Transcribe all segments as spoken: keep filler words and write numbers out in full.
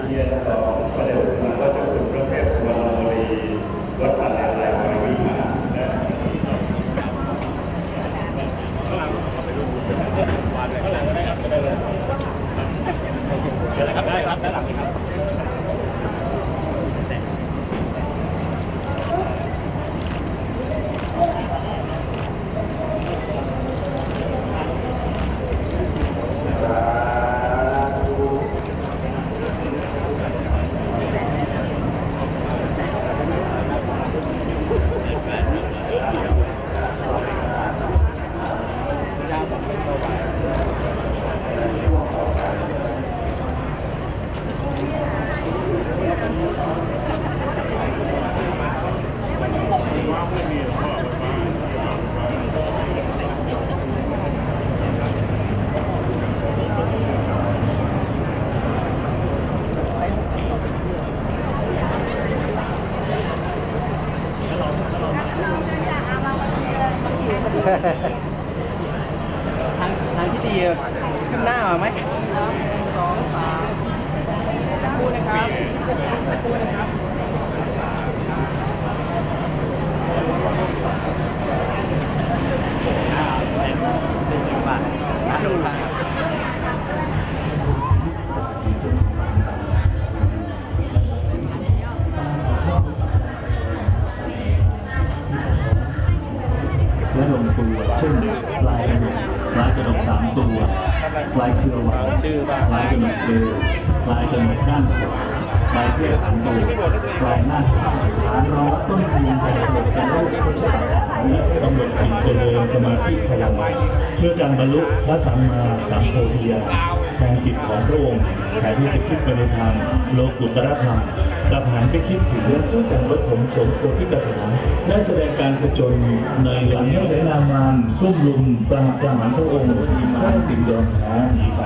เยี่ยมต่อเสด็จมาก็จะคุณพระเทพสุวรรณวรีรถผ่านหลายๆบริวิมานะข้างหลังเอาไปดูวานเลยข้างหลังก็ได้ครับก็ได้เลยเดี๋ยวนะครับได้ครับด้านหลังนี่ครับทางทางที่ดีขึ้นหน้ามาไหมสองสามพูดนะครับพูดนะครับอ่าเป็นจังหวะน่าดูมากและลงตัวเช่นลายกระดกลายกระดกสามตัวลายเชือวานลายกระดกเจอลายกระดกด้านขวาลายเทพขันโตลายหน้าข้าวฐานรองรับต้นทุนแต่สมเป็นโลกโคชบาสานี้กำหนดจิตเจริญสมาธิพลังเพื่อการบรรลุพระสัมมาสัมโพธิญาณแทนจิตของพระองค์แทนที่จะคิดไปในทางโลกุตตรธรรมแต่หันไปคิดถึงเรื่องผู้จังวัดถมสมโพธิกถาได้แสดงการผจญในหลังเสนามานรุ่มลุมปราบปรามพระองค์พระจึงยอมแพ้หนีไป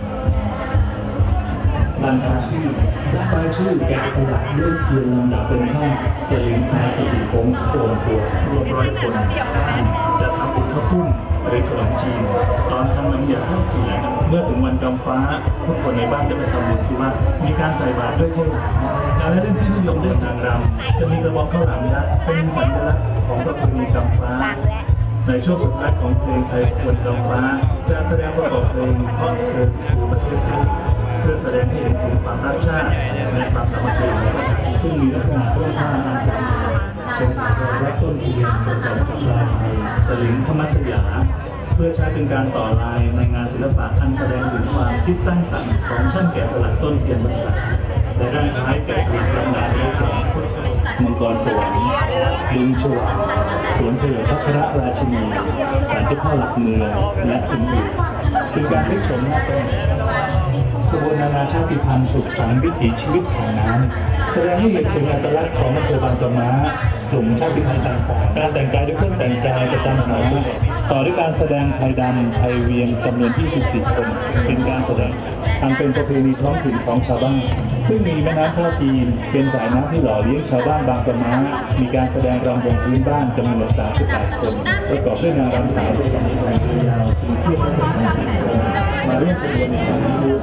บรรพชื่อป้ายชื่อแกะสลักด้วยเทียนลำดับเป็นข้าสลิงทาสติพงศ์โอนตัวรวมร้อยคนจะทำบุญข้าวพุ่งหรือขนมจีนตอนทำน้ำยาข้าวจีนเมื่อถึงวันกำฟ้าทุกคนในบ้านจะไปทำบุญที่วัดมีการใส่บาตรด้วยข้าวหลามการเล่นที่นิยมเรื่องนางรำจะมีกระบอกข้าวหลามยักษ์เป็นสัญลักษณ์ของประเพณีกำฟ้าในช่วงสุดท้ายของเพลงไทยควรกำฟ้าจะแสดงประกอบเพลงเพราะเธอคือประเทศไทยเพื่อแสดงให้เห็นถึงความรักชาติและความสามัคคีของประชาชนซึ่งมีลักษณะเพื่อผ้าอันสวยงามเป็นการรักต้นเทียนประกอบกับลายไทยสลิงขมัสยาเพื่อใช้เป็นการต่อลายในงานศิลปะอันแสดงถึงความคิดสร้างสรรค์ของช่างแกะสลักต้นเทียนพรรษาและด้านท้ายแกะสลักลำดับด้วยกรอบมังกรสวรรค์ลุงชวาสวนเฉลิมพระพระราชินีศาลเจ้าพ่อหลักเมืองและอื่นๆเป็นการได้ชมขบวนนานาชาติพันธุ์สุขสันต์วิถีชีวิตทางน้ำแสดงให้เห็นถึงอัตลักษณ์ของอำเภอบางปะม้ากลุ่มชาติพันธุ์ต่างๆการแต่งกายด้วยเครื่องแต่งกายประจำหน่วยต่อด้วยการแสดงไทยดำไทยเวียงจำนวนยี่สิบสี่คนเป็นการแสดงอันเป็นประเพณีท้องถิ่นของชาวบ้านซึ่งมีแม่น้ำท่าจีนเป็นสายน้ำที่หล่อเลี้ยงชาวบ้านบางปะม้ามีการแสดงรำวงพื้นบ้านจำนวนสามสิบแปดคนประกอบด้วยนางรำสาวประจำจังหวัดพะเยาถึงเที่ยวจำนวนสิบคนมาร่วมขบวนในครั้งนี้ด้วย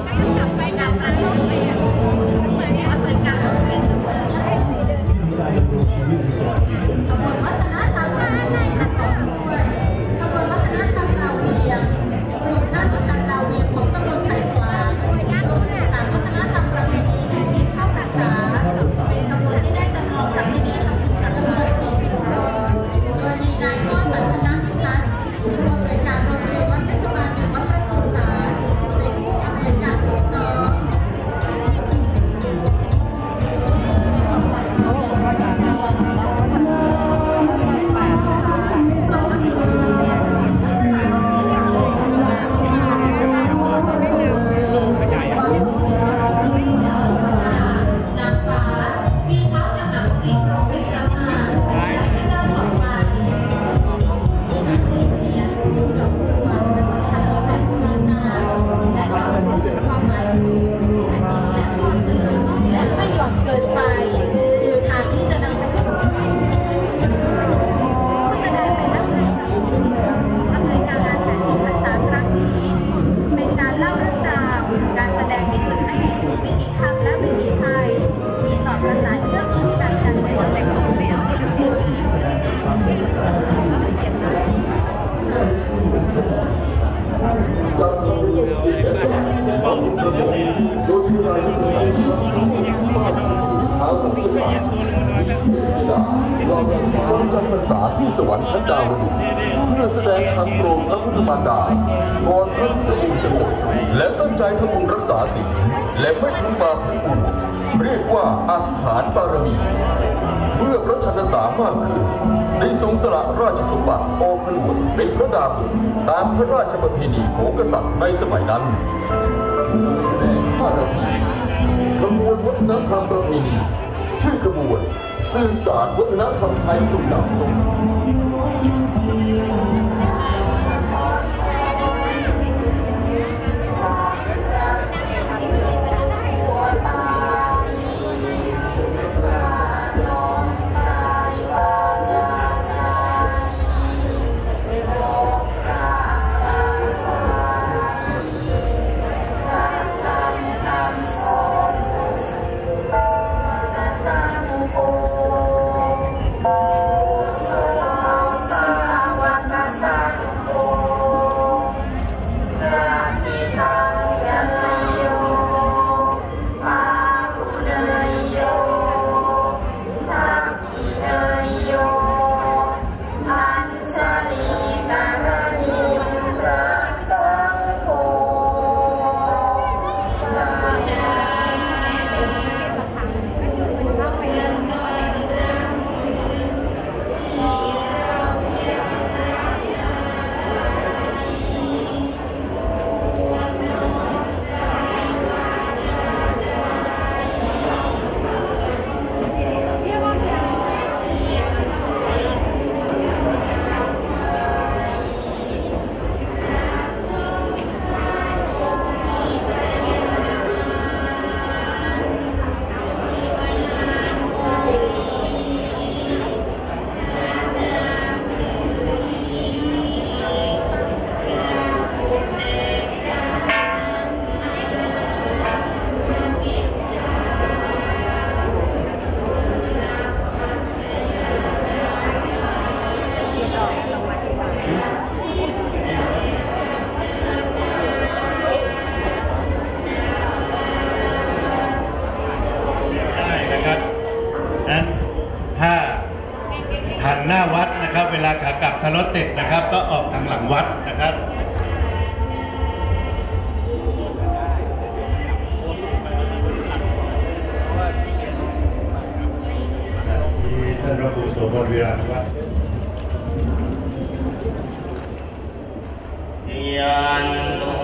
ายุสมัยบ้านเท้าของผู้สานธิดาทรงจำพรรษาที่สวรรค์ชั้นดาวดึงส์เพื่อแสดงทางโปรดพระพุทธมารดาก่อนพระพุทธองค์จะเสด็จและตั้งใจทำบุญรักษาศีลและไม่ทำบาปทั้งปวงเรียกว่าอธิษฐานบารมีเมื่อพระชนสามากขึ้นได้ทรงสละราชสมบัติออกผนวดเป็นพระดาบทตามพระราชประเพณีของกษัตริย์ในสมัยนั้นแสดงห้านาทีขบวนวัฒนธรรมประเพณีชื่อขบวนสืบสานวัฒนธรรมไทยสู่ดาวตกหน้าวัดนะครับเวลาขากลับถ้ารถติดนะครับก็ออกทางหลังวัดนะครับที่ท่านพระครูโสพลวิราชวัดยันตุ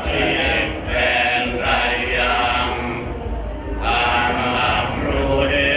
Hãy subscribe cho kênh Ghiền Mì Gõ để không bỏ lỡ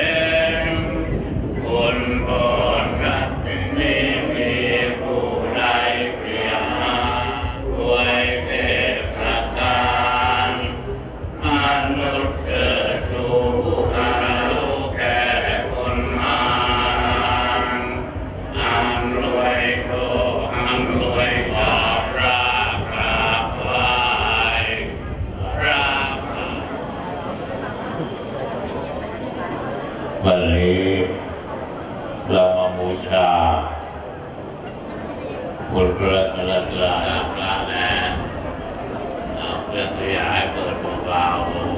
เรามาบูชาคุณพระกระกระพระแน่เพื่อที่จะให้เปิดพวกเรา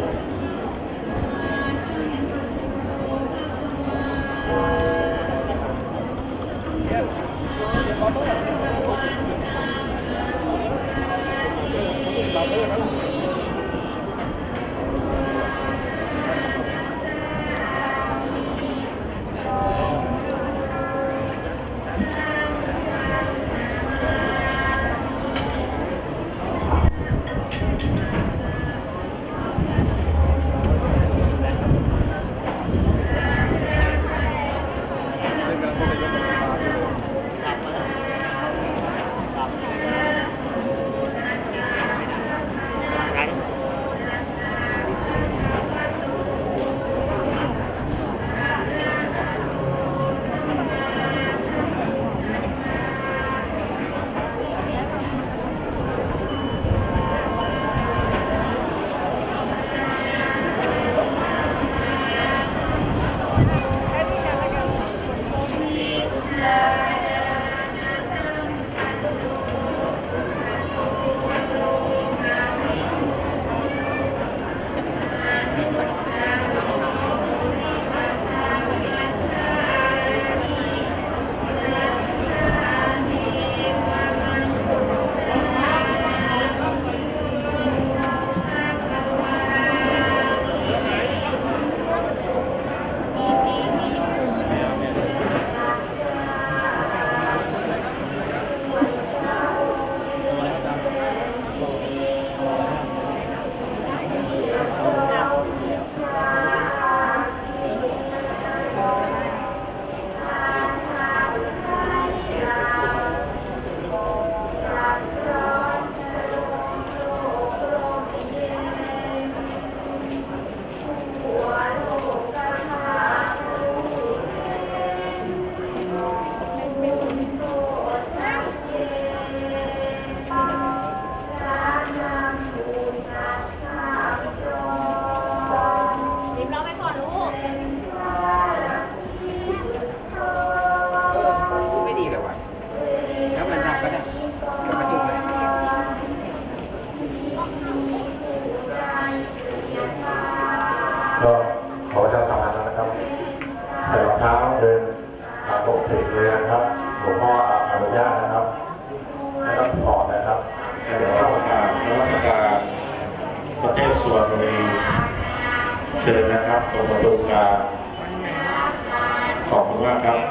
ไม่ดีเลยว่ะแล้วมันดับก็ได้เดี๋ยวกระจุกเลยก็ขอประชาสัมพันธ์นะครับใส่รองเท้าเดินตามปกติเลยนะครับหลวงพ่ออนุญาตนะครับไม่ต้องถอดนะครับเดี๋ยวเข้าประกาศนมัสการประเทศสุวรรณบุรีเชิญนะครับตรงประตูกลางขอบคุณมากครับ